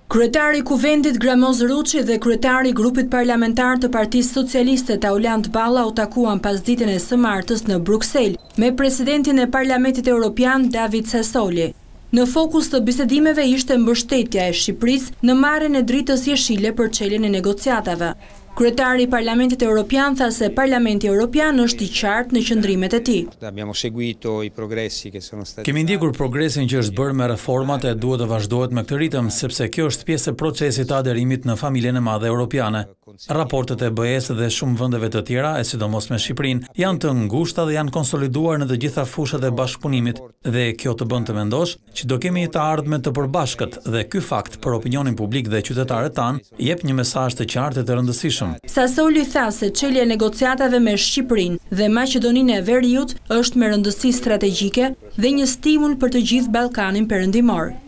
Kryetari i Kuvendit Gramoz Ruçi dhe kryetari i grupit parlamentar të Partisë Socialiste Taulant Balla u takuan pasditën e së martës në Bruksel me presidentin e Parlamentit Evropian David Sassoli. Në fokus të bisedimeve ishte mbështetja e Shqipërisë në marrjen e dritës jeshile për çeljen e negociatave. Kryetari i Parlamentit Evropian tha se Parlamenti Evropian është i qartë në qëndrimet e tij. Kemi ndjekur progresin që është bërë me reformat e duhet të vazhdohet me këtë ritëm, sepse kjo është pjesë e procesit të aderimit në familjen e madhe europiane. Raportet e BE-s dhe shumë vendeve të tjera, e sidomos me Shqipërinë, janë të ngushta dhe janë konsoliduar në të gjitha fushat e bashkëpunimit, dhe kjo të bën të mendosh që do kemi të ardhmen të përbashkët, dhe ky fakt për opinionin publik dhe qytetarët tanë jep një mesazh të qartë e të rëndësishëm. Sassoli tha se çelja e negociatave me Shqipërinë dhe Maqedoninë e Veriut është me rëndësi strategjike dhe një stimul për të gjithë Ballkanin Perëndimor.